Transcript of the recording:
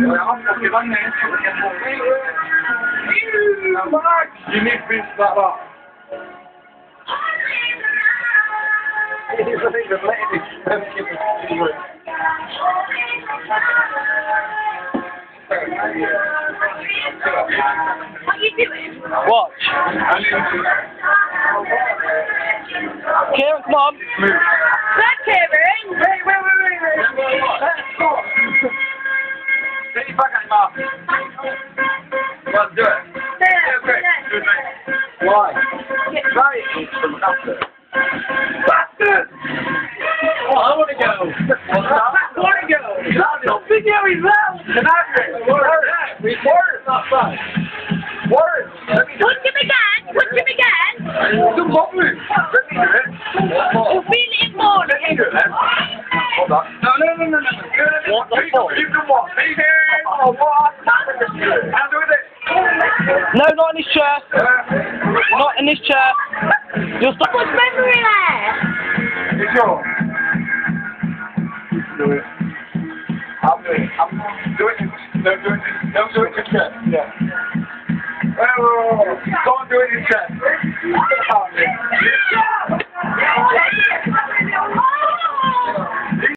You need to start up. He's not even letting his What are you doing? Watch. Kieran, come on. Look, Kieran! Wait. Take your back at him off. Well, do it. Do it, mate. Why? Right. Bastard! Oh, I want to go. I want to go. Stop video, he's loud. Word. Not fun. Word. Punch him again! Punch him again! Don't bother me. Let me do it. We'll feel it more. Let me do it. Hold on. No. What the fuck? You can walk. Hey, there. Oh, what? How do it? No, not in this chair. Not in this chair. You'll stop. What's memory there? It's yours. You can do it. I'll do it. Do it. Don't do it. Don't do it in your chest. Yeah. Wait. Don't do it in your chest.